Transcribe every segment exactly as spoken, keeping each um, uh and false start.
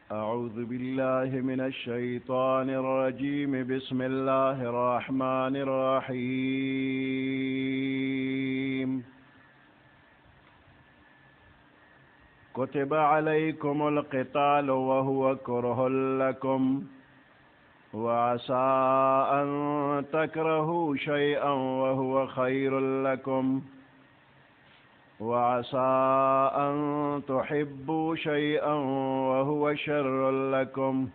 أعوذ بالله من الشيطان الرجيم بسم الله الرحمن الرحيم كتب عليكم القتال وهو كره لكم وعسى أن تكرهوا شيئا وهو خير لكم وعسى أن تحبوا شيئا وهو شر لكم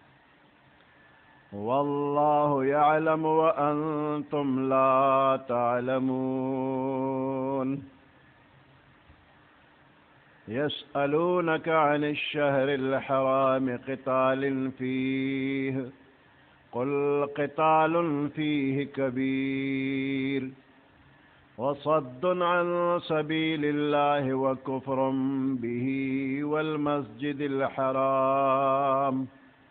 والله يعلم وأنتم لا تعلمون يسألونك عن الشهر الحرام قتال فيه قل قتال فيه كبير وصد عن سبيل الله وكفر به والمسجد الحرام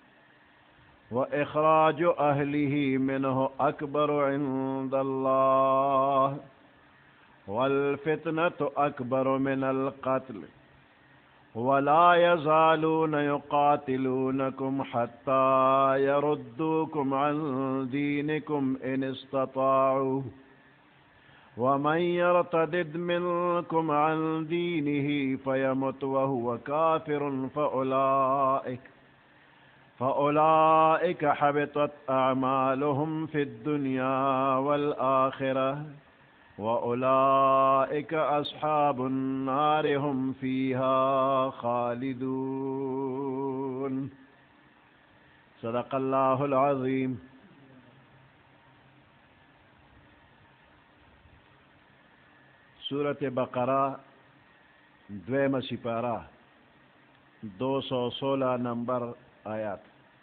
وإخراج أهله منه أكبر عند الله والفتنة أكبر من القتل ولا يزالون يقاتلونكم حتى يردوكم عن دينكم إن استطاعوا ومن يرتدد منكم عن دينه فيمت وهو كافر فأولئك فأولئك حبطت أعمالهم في الدنيا والآخرة وأولئك أصحاب النار هم فيها خالدون صدق الله العظيم. सूरत बकरा द्वेम सिपारा दो सौ सोलह नंबर आयत।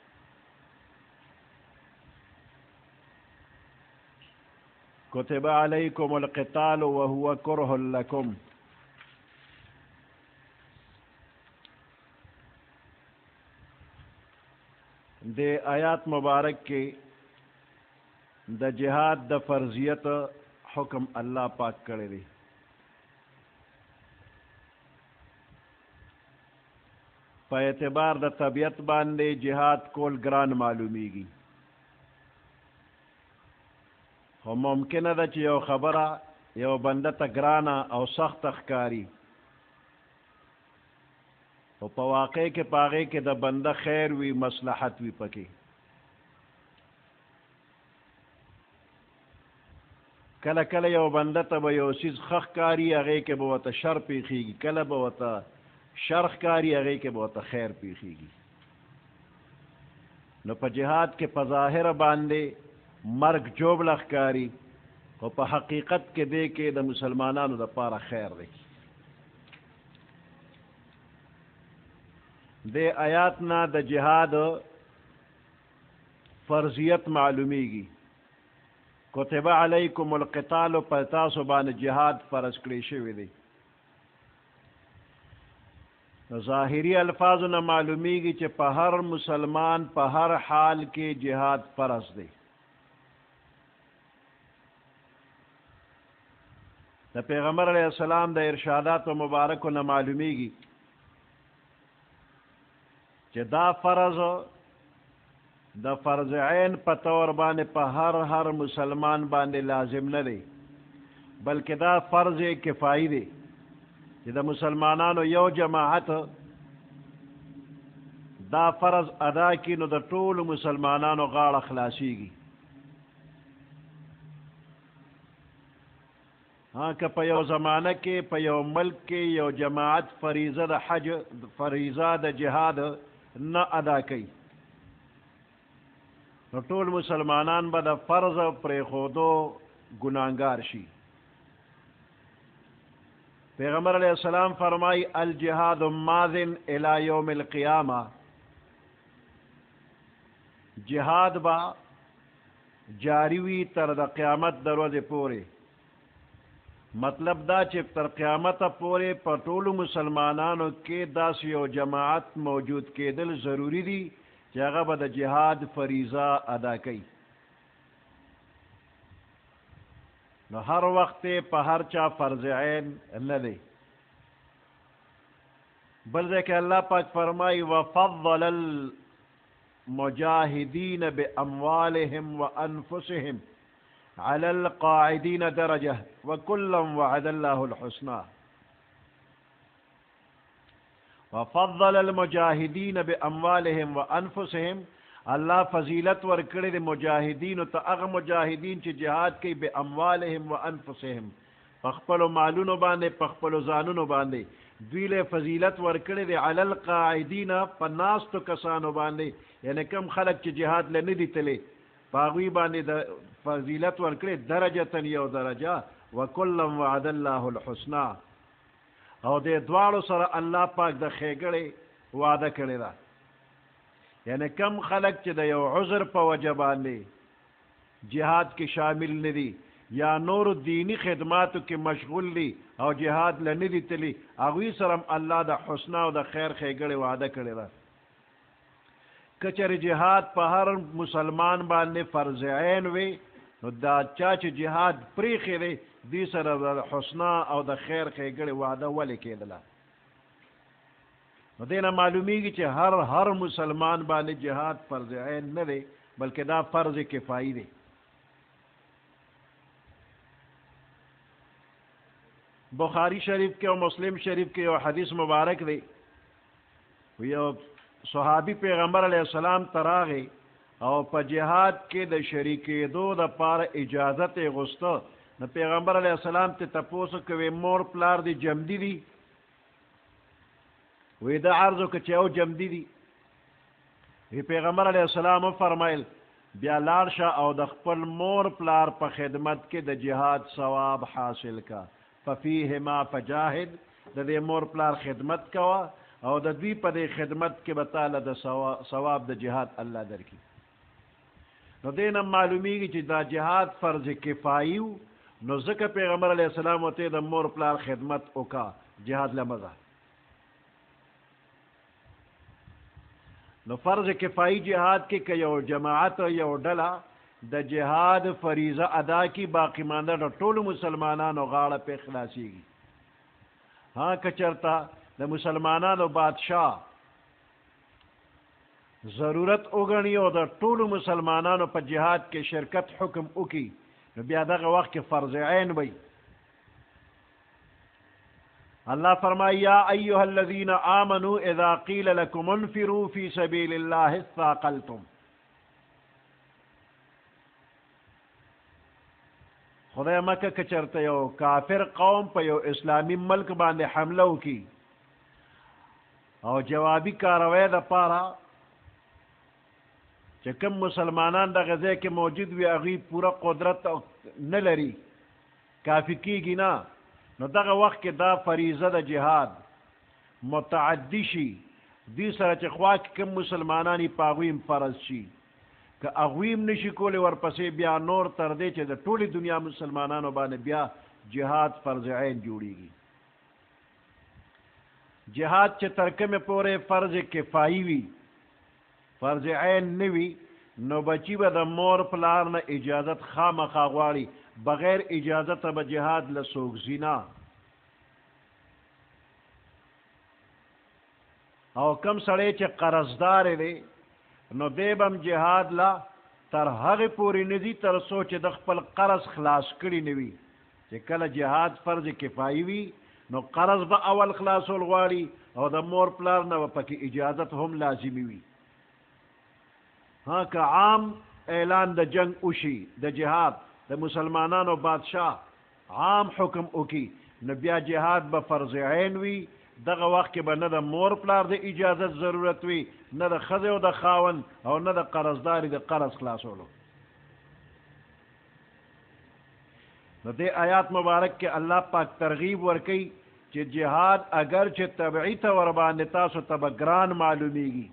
कुतिब अलैकुमुल क़ितालु व हुवा कुरहुल लकुम। दे आयत मुबारक के द जिहाद द फर्जियत हुक्म अल्लाह पाक करे दी। पे एतबार द तबियत बांधे जिहाद कोल ग्रान मालूमीगी। हो मुमकिन द ची यो खबरा यो बंदा त ग्राना और सख्त अखकारी हो पवाक़े के पागे के द बंदा खैर वी मसलहत वी पके। कल कल यो बंदा तब यो चीज खखकारी अगे के बहुत शर पीखीगी, कल बहुत शर्खकारी अगे के बहुत खैर पीखीगी। न प जिहाद के पज़ाहिर बांधे मर्ग जोब लखकारी और प हकीकत के दे के द मुसलमानानु द पारा खैर देखी। दे आयात ना द जिहाद फर्जियत मालूमीगी। कुतिब अलैकुमुल क़ितालु पता सुबान जिहाद फर्ज कड़ी शवी दे। ज़ाहिरी अल्फाज न मालूमीगी चे पहर मुसलमान पहर हाल के जिहाद फर्ज दे। द पैगम्बर अलैहिस्सलाम द इरशादात मुबारक न मालूमीगी चे दा फर्ज द फर्ज ऐन पतौर बाने पहर हर मुसलमान बाने लाजिम न दे, बल्कि दा फर्ज किफ़ाई दे। द मुसलमानानो यो जमाअत दा फर्ज अदा की नो द टोल मुसलमानानो गाड़ खलासीगी। हाँ कि पयो ज़माना के पयो मुल्क के यो जमाअत फरीज़ा द हज फरीज़ा द जिहाद न अदा कई तो टोल मुसलमानान बद फर्ज प्रेखोदो गुनाहगार शी। पैगम्बर अलैहिस्सलाम फरमाई अल जिहाद माज़िन इला यौमिल क़ियामा। जिहाद बा जारी हुई तर द क़यामत दरवाजे पोरे। मतलब दा चे तर क़यामत पोरे पटोलु मुसलमानानो के दास यो जमाअत मौजूद के दिल ज़रूरी दी जगह बद जिहाद फरीज़ा अदा कई। न हर वक्त पहर चा फर्ज ऐन न दे। بل ذلك اللہ پاک فرمائی وفضل المجاہدین باموالہم وانفسہم علی القاعدین درجہ وکلا وعد اللہ الحسنى وفضل المجاہدین باموالہم وانفسہم اللہ فضیلت ورکڑی دے مجاہدین تا اغ مجاہدین چی جہاد کی باموالہم وانفسہم پخپلو معلونو باندے پخپلو زانونو باندے دویلے فضیلت ورکڑی دے علی القاعدین پناستو کسانو باندے یعنی کم خلق چی جہاد لندی تلے پاغوی باندے فضیلت ورکڑی درجتن یو درجہ وکلم وعد اللہ الحسنى او دے دوارو سر اللہ پاک دا خیگڑے وعدہ کرے دا یعنی کم خلق چی دا یو عذر پا وجہ باندے جہاد کی شامل ندی یا نور دینی خدماتو کی مشغول لی او جہاد لندی تلی اگوی سرم اللہ دا حسنہ و دا خیر خیگڑے وعدہ کرے دا کچر جہاد پا ہر مسلمان باندے فرض عین وے دا چاچ جہاد پریخی دے دی سر دا حسنہ او دا خیر خیگڑے وعدہ والے کے دلا دینا معلومی گی چھ ہر ہر مسلمان باندے جہاد فرض عین نہ دے بلکہ دا فرض کفائی دے بخاری شریف کے اور مسلم شریف کے اور حدیث مبارک دے یہ صحابی پیغمبر علیہ السلام تراغے او پا جہاد کے دا شریکی دو دا پار اجازت غسطہ نا پیغمبر علیہ السلام تے تپوسو کہ مور پلار دی جمدی دی وی دا عرضو کچھو جمدی دی وی پیغمبر علیہ السلام فرمائل بیا لارشا او دا خپل مور پلار پا خدمت کے دا جہاد ثواب حاصل کا ففیہما فجاہد دا دے مور پلار خدمت کوا او دا دوی پا دے خدمت کے بطالہ دا ثواب دا جہاد اللہ در کی نو دینا معلومی گی چی دا جہاد فرض کفائیو نو ذکر پیغمبر علیہ السلام ہوتے دا مور پلار خدمت اوکا جہاد لمزہ نو فرض کفائی جہاد کی کہ یو جماعت یو ڈلا دا جہاد فریضہ ادا کی باقی ماندہ دا طول مسلمانان و غاڑا پہ خلاصی گی ہاں کچرتا دا مسلمانان و بادشاہ ضرورت اگنی و دا طول مسلمانان و پا جہاد کے شرکت حکم اکی نو بیادہ وقت کے فرض عین بی اللہ فرمائی یا ایوہ الذین آمنوا اذا قیل لکم انفروا فی سبیل اللہ استاقلتم خدا مکہ کچرتے یو کافر قوم پا یو اسلامی ملک باندے حملو کی او جوابی کاروے دا پارا چکم مسلمانان دا غزے کے موجود وی اغیب پورا قدرت نلری کافی کی گی نا نو دا وقت کے دا فریضہ دا جہاد متعدی شی دی سر چخوا کی کم مسلمانانی پاغویم فرض شی کہ اغویم نشی کولی ورپسی بیا نور تردے چے دا طولی دنیا مسلمانانو بانے بیا جہاد فرض عین جوڑی گی جہاد چے ترکم پورے فرض کفائی وی فرض عین نوی نو بچی با دا مور پلارنا اجازت خام خاغواری بغیر اجازت با جہاد لسوک زینا او کم سڑے چے قرضدار دے نو دیبم جہاد لا تر حق پوری ندی تر سوچ دخپل قرض خلاص کری نوی چے کل جہاد فرض کفائی وی نو قرض با اول خلاص الغواری او دا مور پلارنا و پکی اجازت ہم لازمی وی ہاں کہ عام اعلان دا جنگ اوشی دا جہاد دا مسلمانان و بادشاہ عام حکم اوکی نبیا جہاد با فرض عین وی دغه وقت کې به نه د مور پلار د اجازت ضرورت وي نه د ښځې او د خاوند او نه د قرضداري د قرض خلاصولو نو دې آیات مبارک کې الله پاک ترغیب ورکوي چې جهاد اگر چې طبعي طور باندې تاسو ته به ګران معلومیږي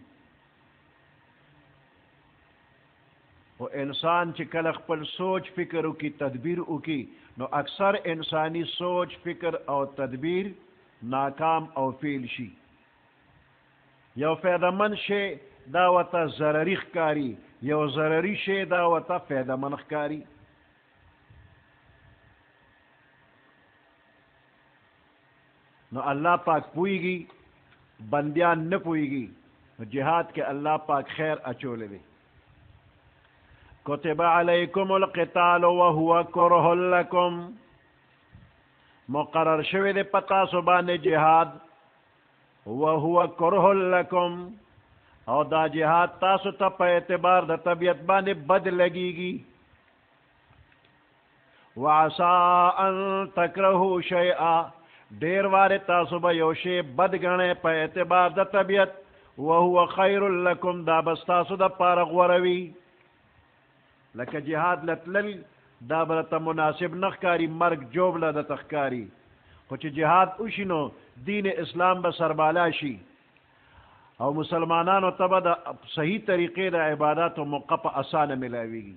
او انسان چې کله خپل سوچ فکر وکړي تدبیر وکړي نو اکثر انسانی سوچ فکر او تدبیر ناکام او فیل شی یو فیده من شی دا وتا ضرری خکاری یو ضرری شی دا وتا فیده من خکاری نو اللہ پاک پوئی گی बंदियान न पुईगी जिहाद के अल्लाह पाक खैर अचोले दे। कुतिबा अलैकुमुल क़िताल व हुवा कुरहुल लकुम, मुक़र्रर शवे दे पता सुबाने जिहाद व हुवा कुरहुल लकुम, और दा जिहाद तासु ता पे एतबार द तबियत बाने बद लगीगी। व असा अन तकरहु शैआ, ढेर वारे तासु ब यो शे बद गणे पे एतबार द तबियत, व हुवा खैरुल लकुम, दा बस तासु द पार गौरवी। लका जिहाद लतलल दा बरता मुनासिब नखकारी, मर्ग जोबला द तखकारी, कुछ जिहाद उशिनो दीन इस्लाम ब सरबालाशी और मुसलमानानो तब द सही तरीके द इबादत व मौक़ा आसान मिलावेगी।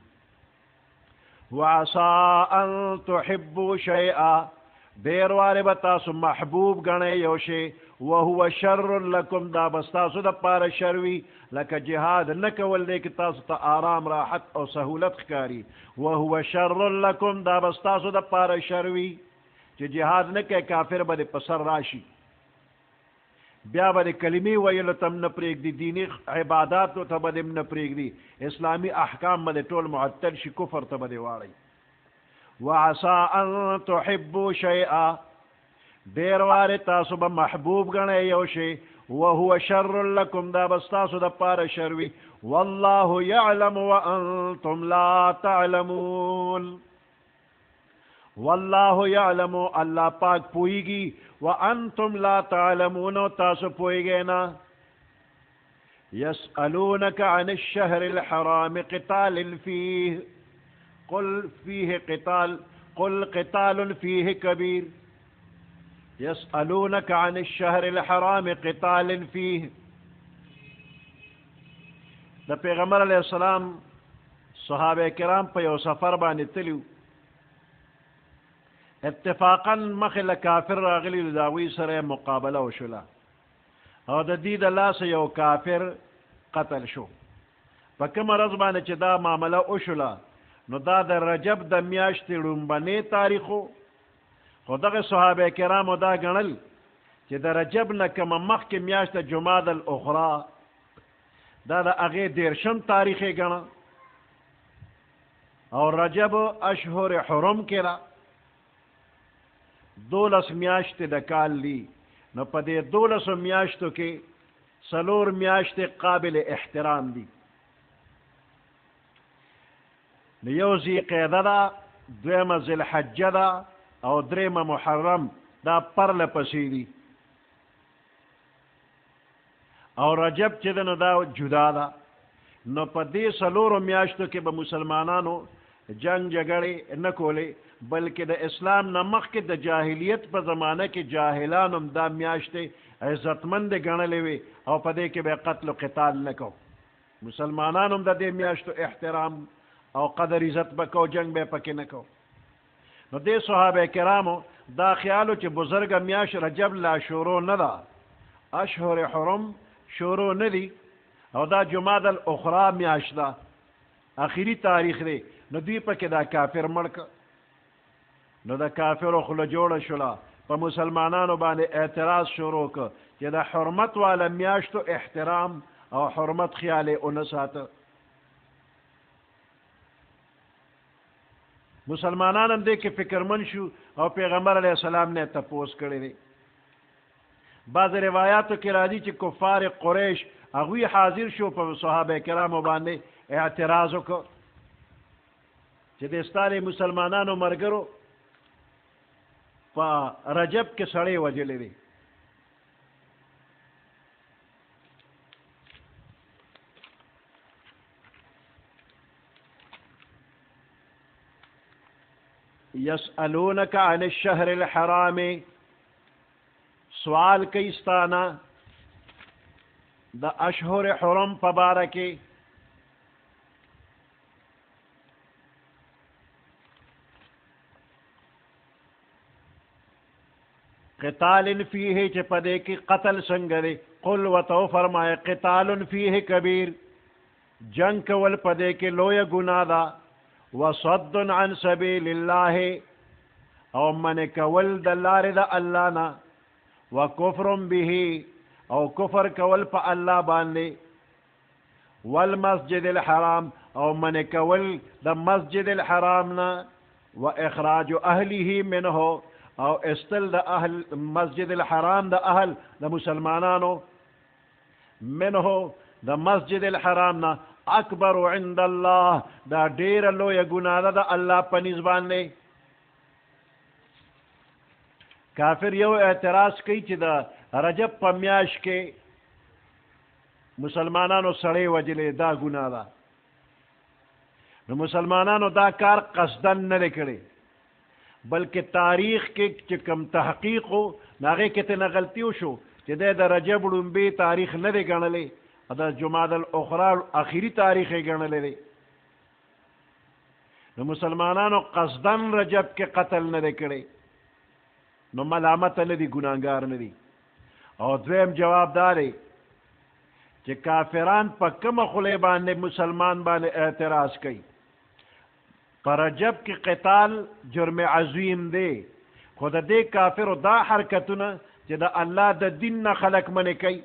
वअसा अन तुहिब्बु शैआ, देर वारे बतासु महबूब गणे योशे, वहुवा शर्रुल लकुम, दा बस्तासु द पार शर्वी। लका जिहाद न कवल दे कि तासु ता आराम राहत और सहूलत कारी, वहुवा शर्रुल लकुम, दा बस्तासु द पार शर्वी। कि जिहाद न के काफिर बदे पसर राशि, ब्या बदे कलिमी वयल तम न प्रेग दी, दीनी इबादात तो बदे न प्रेग दी, इस्लामी अहकाम बदे टोल मुअत्तल शि, कुफर त बदे वाड़ी। वअसा अन तुहिब्बु शैआ, देर वारे तासु ब महबूब गणे योशे, वहुवा शर्रुल लकुम, दा बस्तासु द पार शर्वी। वल्लाहु यअलमु व अंतुम ला तअलमून, वल्लाहु यअलमु, अल्लाह पाक पोईगी, व अंतुम ला तअलमून, तासु पोईगे ना। यसअलूनका अनिश शहरिल हराम क़ितालिन फीह, कुल फीह क़िताल, कुल क़ितालुन फीह कबीर। यसअलूनका अनिश शहरिल हराम क़ितालिन फीह, द पैगम्बर अलैहिस्सलाम सहाबे किराम पे यो सफर बाने तलिउ, इत्तिफाकन मखिल काफिर रागली दावी सरे मुकाबला वशुला, और द दीद अल्लाह से यो काफिर कतल शो। पकम रजबाने चे दा मामला उशुला, नो दा द रजब द म्याश्ती रुम्बने तारीखो, खुदग सहाबे किराम दा गणल चे द रजब न कम मख के म्याश्त जुमाद अल उखरा, दा द अगे देरशम तारीखे गणा, और रजब अशहुर हुरम केरा, दोलस म्याश्ते द काल ली। न पदे दोलस म्याश्तों के सलोर म्याश्ते काबिल एहतराम दी। यूज़ी क़ैदा दा, द्वेम ज़िलहज्जा दा, और द्रेम मुहर्रम दा परल पसीदी, और रजब चिदन दा जुदा दा। न पदे सलोर म्याश्तों के ब मुसलमानानो जंग जगड़े न कोले, बल्कि द इस्लाम नमक के द जाहिलियत पर ज़माना के जाहिलान दा म्याश्ते इज़्ज़तमंद गणले वे, और पदे के बे कत्ल क़िताल न को। मुसलमानान द दे म्याश्तो एहतराम और कदर इज़्ज़त बको, जंग बे पके न को। न दे सहाबे किरामो दा ख्यालो चे बुजुर्ग म्याश रजब ला शोरो न दा, अशहुर हुरम शोरो न दी, और दा जुमाद अल उखरा म्याश दा आखिरी तारीख दे। न दी पके दा काफिर मड़क, न दा काफिर खुल जोड़ शुला, प मुसलमानानो बाने एतराज शुरू क कि दा हुर्मत वाला म्याश्तो एहतराम और हुर्मत ख्याले उन साथ। मुसलमानान दे के फिक्रमंद शु, और पैगम्बर अलैहिस्सलाम ने तपोस करे दे। बाज़ रिवायात के राजी च कुफार कुरैश अगुई हाजिर शो प सहाबे किराम बाने एतराज को चे देस्तारे मुसलमानानो मरगरो पा रजब के सड़े वजले दे। यसअलूनका अनिश शहरिल हराम, सवाल कईस्ताना द अशहुर हुरम पबारके। क़ितालिन फ़ीह चे पदे की कतल संगरे, कुल व तो फरमाए क़ितालुन फ़ीह कबीर, जंग कवल पदे के लोय गुनादा, व सद्दुन अन सबीलिल्लाह, और मन कवल दल्लारे द अल्लाह ना, व कुफ्रुम बिही, او کفر کول په الله باندې والمسجد الحرام او من کول د مسجد الحرام نه و اخراج اهله منه او استل د اهل مسجد الحرام د اهل د مسلمانانو منه د مسجد الحرام نه اکبر عند الله دا ډیر لوی ګناه ده د الله په نسبت باندې. کافر یو اعتراض کوي چې د رجب په میاشت کې مسلمانانو سړی وجلې دا ګناه ده. نو مسلمانانو دا کار قصدن نه دی کړی بلکې تاریخ کې چې کم تحقیق و هغې کې ترنه غلطي وشو چې دی د رجب ړومبې تاریخ نه دی ګڼلی د جمادی الاخرى اخري تاریخ یې ګڼلی دی. نو مسلمانانو قصدن رجب کې قتل نه دی کړی نو ملامت نه دی ګناهګار نه دی. او دویم جواب دا دی چې کافران په کومه خولې باندې مسلمان باندې اعتراض کوي. په رجب کې قتال جرم عظیم دی خو د دې کافرو دا حرکتونه چې د الله د دین نه خلق منې کوي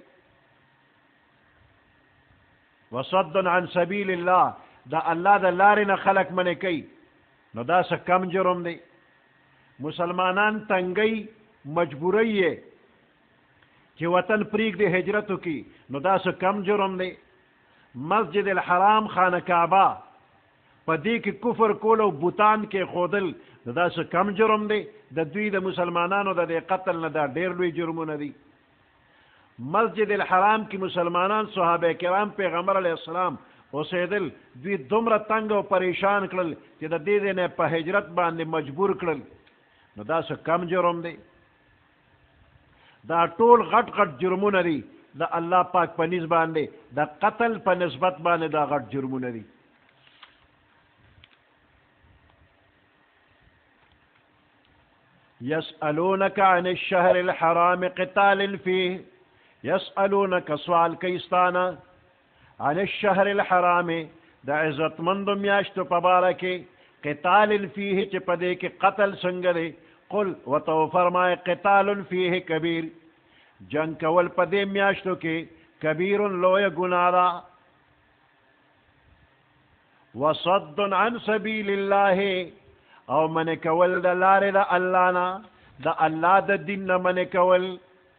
وصد عن سبیل الله د الله د لارې نه خلق منې کوي نو دا څه کم جرم دی. مسلمانان تنگی مجبوری ہے کہ وطن پریگ دے ہجرتو کی نو دا سو کم جرم دے. مسجد الحرام خانہ کعبہ پا دی کی کفر کولو بوتان کے خودل نو دا سو کم جرم دے. دا دوی دا مسلمانانو دا دے قتل نہ دا دیر لوی جرمو نہ دی. مسجد الحرام کی مسلمانان صحابہ کرام پیغمبر علیہ السلام اوسیدل دوی دمر تنگ و پریشان کرل چې د دې دې نه په هجرت باندې مجبور کړل نو دا څه کم جرم دی. دا ټول غټ غټ جرمونه دي د الله پاک په نسبت باندې د قتل په نسبت باندې دا غټ جرمونه دي. يسألونك عن الشهر الحرام قتال فيه يسألونك سوال کیستانا عن الشهر الحرام دا عزت مند میاشتو پبارکی قتال فيه چی پدے کی قتل سنگرے قل و تو فرمائے قتال فيه کبیر جنگ کول پدے میاشتو کی کبیر لوی گنارا وصد عن سبیل اللہ او من کول دا لار دا اللہ نا دا اللہ دا دین نا من کول.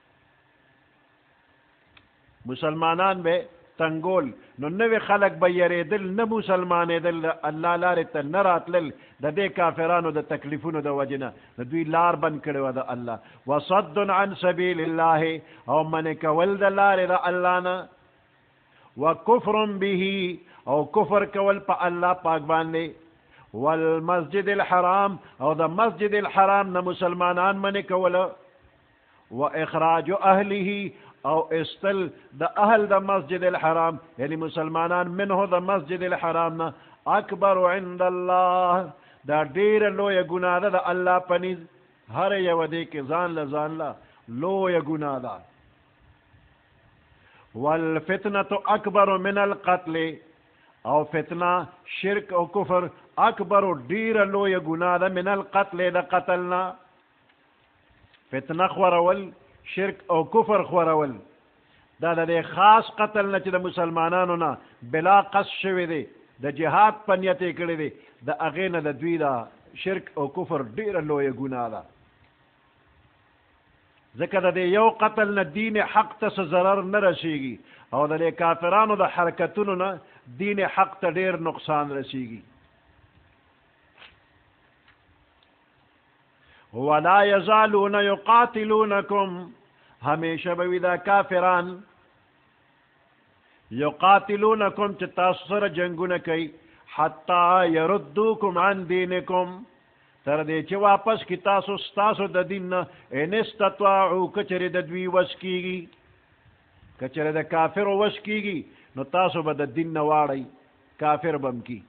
مسلمانان بے تنگول نو نوی خلق با یریدل نه مسلمان دل اللہ لار تا نراتلل دا دے کافرانو دا تکلیفونو دا وجنا دا دوی لار بند کرو دا اللہ. وصد عن سبیل اللہ او من کول دا لار دا اللہ نا وکفر به او کفر کول پا اللہ پاک باندے والمسجد الحرام او دا مسجد الحرام نا مسلمانان من کول و اخراج اہله او استل دا اہل دا مسجد الحرام یعنی مسلمانان منه دا مسجد الحرام نا اکبر عند اللہ دا دیر لوی گناہ دا دا اللہ پنیز ہر یو دے کے زان لزان لا لوی گناہ دا. والفتنة اکبر من القتل او فتنہ شرک او کفر اکبر دیر لوی گناہ دا من القتل دا قتلنا. فتنہ خورول شرک او کفر خورول دا دا دے خاص قتل نا چی دا مسلمانانو نا بلا قص شوی دے دا جہاد پنیتے کردے دے دا اغین دا دوی دا شرک او کفر دیر لوی گناہ دا. ذکر دا دے یو قتل نا دین حق تا ضرر نرسیگی او دا دے کافرانو دا حرکتونو نا دین حق تا دیر نقصان رسیگی. ولا يزالون يقاتلونكم ہمیشہ بویدہ کافران یقاتلونکم چی تاسو سر جنگون کئی حتی یردوکم عن دینکم تردے چی واپس کی تاسو ستاسو دا دین ان استطاعو کچر دا دوی وسکیگی کچر دا کافر وسکیگی نو تاسو با دا دین نواری کافر بم کی.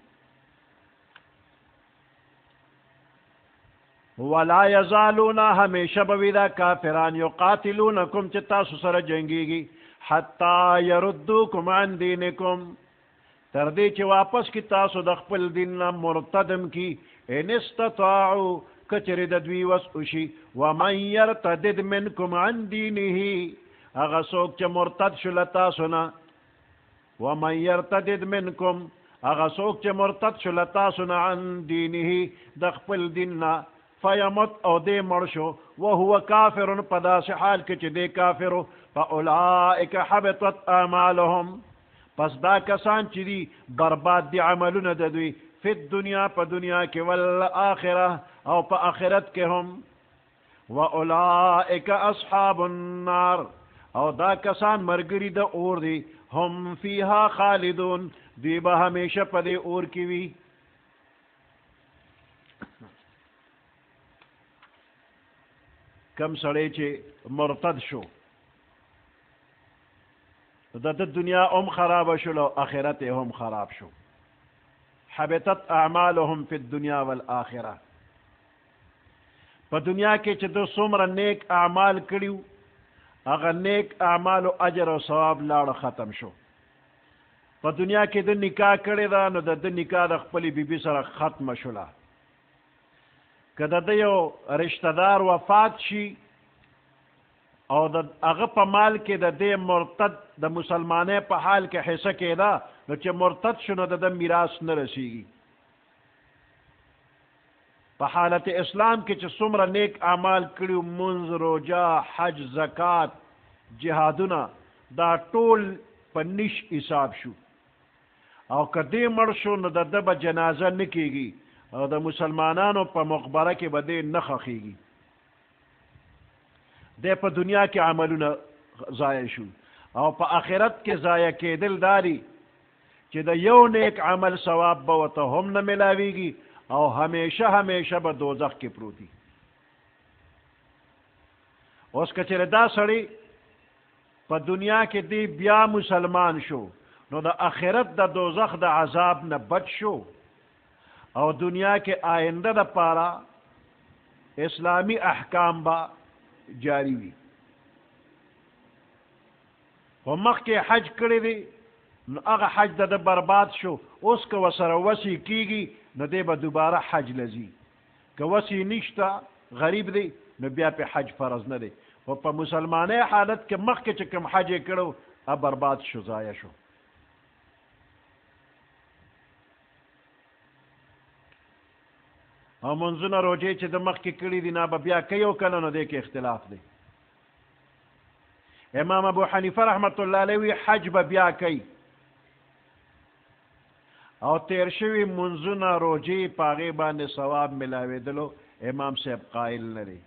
ولا یزالون ہمیشہ بویدہ کافران یقاتلونکم چی تاسو سر جنگیگی حتی یردوکم عن دینکم تردی چی واپس کی تاسو دخپل دیننا مرتدم کی ان استطاعو کچر ددوی وسعشی ومن یرتدد منکم عن دینہی هغه څوک چې مرتد شو له تاسو نه ومن یرتدد منکم هغه څوک چې مرتد شو له تاسو نه عن دینه د خپل دین نه فیمت او دې مړ شو وهو کافر په داسې حال کې چې دې کافرو فاولئک حبطت اعمالهم پس دا کسان چې دي برباد دي عملونه د دوی فی الدنیا په دنیا کې والآخرة او په آخرت کې هم واولئک اصحاب النار او دا کسان مرګري د اور دي هم فیها خالدون دوی به همیشه په دې اور کې وي کم سړی چې مرتد شو د د دنیا هم خراب شو او آخرت هم خراب شو حبطت اعمالهم فی الدنیا والآخرة په دنیا کې چې د څومره نیک اعمال کړیو هغه نیک اعمالو اجر او ثواب لاړه ختم شو په دنیا کې د نکاح کړی دا نو د نکاح د خپلې بیبي سره ختمه شوله که د یو رشتہ دار وفات شي او د هغه په مال کې د دې مرتد د مسلمانۍ په حال کې حصه کېده نو چې مرتد شو نو د میراث نه رسیږي په حالت اسلام کې چې څومره نیک اعمال کړي منځ روژه حج زکات جهادونه دا ټول په نش حساب شو او که دې مړ شو نو د ده به جنازه نه کېږي او د مسلمانانو په مقبره کې به دې نه ښخېږي دی په دنیا کې عملونه ضایع شو او په آخرت کې ضایع کېدل داري چې د یو نیک عمل ثواب به ورته هم نه ملاویږي او همیشه همیشه به دوزخ کې پروتي اوس که چېرې دا سړی په دنیا کې دی بیا مسلمان شو نو د آخرت د دوزخ د عذاب نه بچ شو او دنیا کې آینده د پاره اسلامی احکام به جاری وي خو مخکې حج کړی دی نو هغه حج د ده برباد شو اوس که ورسره وصي کېږي نو دی به دوباره حج لځي که وصي نشته غریب دی نو بیا پې حج فرض نه دی خو په مسلمانۍ حالت کې مخکې چې کوم حج یې کړو هغه برباد شو ضایع شو او منځونه روجې چې د مخکې کړي دي نه به بیا کوي او که نه نو دی کې اختلاف دی امام ابو حنیفه رحمت الله علیه وی حج به بیا کوي او تیر شوي منځونه روجې په هغې باندې ثواب ملاوېدلو امام صاحب قایل نه دی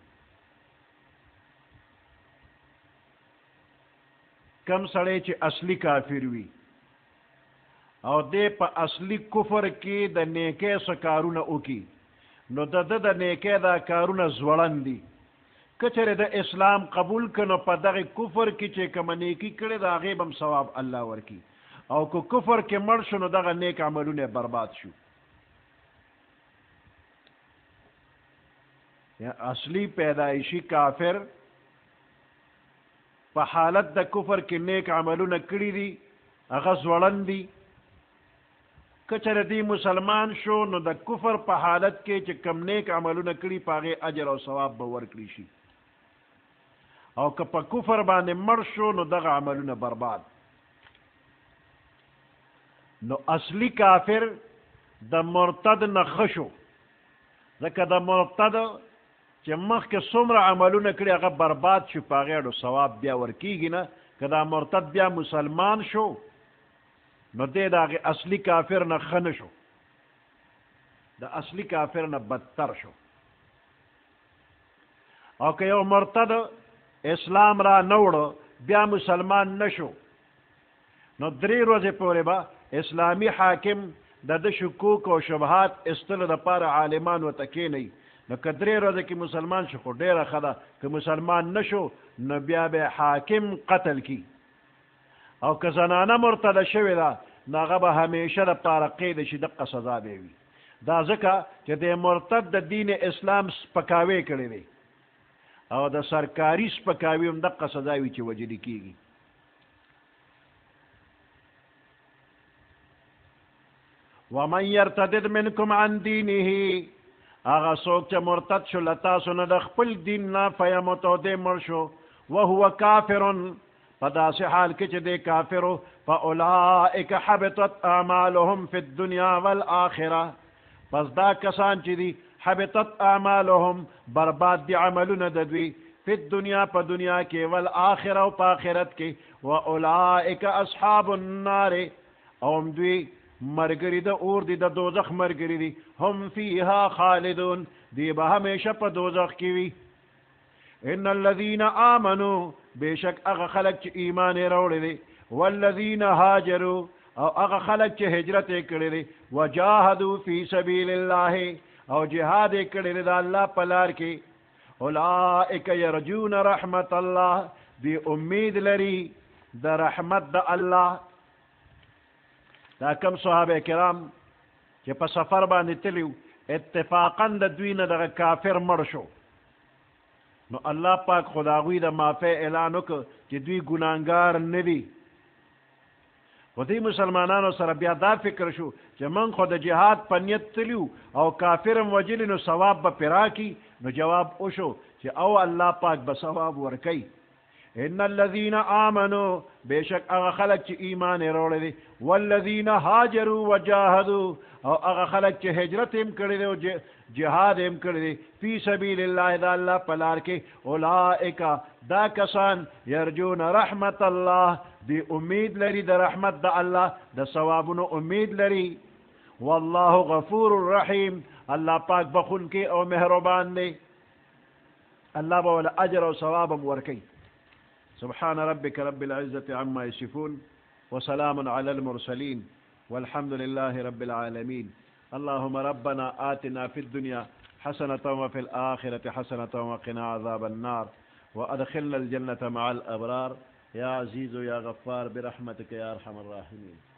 کم سړی چې اصلي کافر وي او دی په اصلي کفر کې د نیکۍ څه کارونه وکړي نو د ده د نیکۍ دا کارونه زوړن دي که چېرې د اسلام قبول کړه نو په دغې کفر کې چې کومه نیکي کړې د هغې به هم ثواب الله ورکړي او که کفر کې مړ شو نو دغه نیک عملونه برباد شو یا اصلي پیدایشي کافر په حالت د کفر کې نیک عملونه کړي دي هغه زوړن دي که چېرې دی مسلمان شو نو د کفر په حالت کې چې کم نیک عملونه کړي په هغې اجر او ثواب به ورکړي شي او که په کفر باندې مړ شو نو دغه عملونه برباد نو اصلي کافر د مرتد نه ښه شو ځکه د مرتد چې مخکې څومره عملونه کړي هغه برباد شو په هغې ډو ثواب بیا ورکېږي نه که دا مرتد بیا مسلمان شو نو دی د هغې اصلي کافر نه ښه نه شو د اصلي کافر نه بدتر شو او که یو مرتد اسلام را نه وړه بیا مسلمان نه شو نو درې ورځې پورې به اسلامي حاکم د ده شکوک او شبهات ایستلو دپاره عالمان ورته کښېنوي نو که درې ورځې کې مسلمان شو خو ډېره ښه ده که مسلمان نه شو نو بیا به حاکم قتل کی او که زنانه مرتده شوې ده نو هغه به همیشه دپاره قید شي دقه سزا به وي دا ځکه چې د مرتد د دین اسلام سپکاوی کړی دی او د سرکاري سپکاوي هم دقه سزا وي چې وجلي کېږي ومن یرتدد منکم عن دینه هغه څوک چې مرتد شو له تاسو نه د خپل دین نه فیمت او دی مړ شو وهو کافر पदा से हाल के दे काफिरो फउलाइक हबतत अमालुहुम फिद दुनिया वल आखिरा पस दा कसान चिदी हबतत अमालुहुम बर्बाद दी अमलुन दद्वी फिद दुनिया प दुनिया के वल आखिरा प आखिरत के व उलाइक अस्हाबुन नार ओम द्वी मरगरी द और दी द दोजख मरगरी दी हम फीहा खालिदून दी बा हमेशा प दोजख की वी इन الذين آمنوا बेशक अग खलक च ईमान रोड़े दे वल्लज़ीन हाजरू और अग खलक च हिजरत करे दे वजाहदू फी सबीलिल्लाह और जिहाद करे दे अल्लाह पलार के उलाइक यरजून रहमत अल्लाह दी उम्मीद लरी द रहमत द अल्लाह दा कम सहाबे किराम जे په सफर باندې تلیو اتفاقا د دوی نه د کافر مړ شو نو الله پاک خداوی د معافی اعلان وکړ چې دوی ګناهګار نه دي خو دې مسلمانانو سره بیا دا فکر شو چې من خو د جهاد په نیت تلیو او کافر وجلی نو ثواب به پرا کی نو جواب وشو چې او الله پاک به ثواب ورکي ان الذين آمنوا बेशक अग खलक च ईमान रोड़े दे वल्लज़ीन हाजरू वजाहदू और अग खलक च हिजरत एम करे दे जिहाद एम करे दे फी सबीलिल्लाह दा अल्लाह पलार के उलाइक दा कसान यरजून रहमत अल्लाह दी उम्मीद लरी द रहमत द अल्लाह द सवाबुनो उम्मीद लरी वल्लाहु गफूरुर रहीम अल्लाह पाक बखुन के और मेहरबान ने अल्लाह बोला अजर और सवाब वरकई سبحان ربك رب العزة عما يصفون وسلام على المرسلين والحمد لله رب العالمين اللهم ربنا آتنا في الدنيا حسنة وفي الآخرة حسنة وقنا عذاب النار وأدخلنا الجنة مع الأبرار يا عزيز يا غفار برحمتك يا أرحم الراحمين.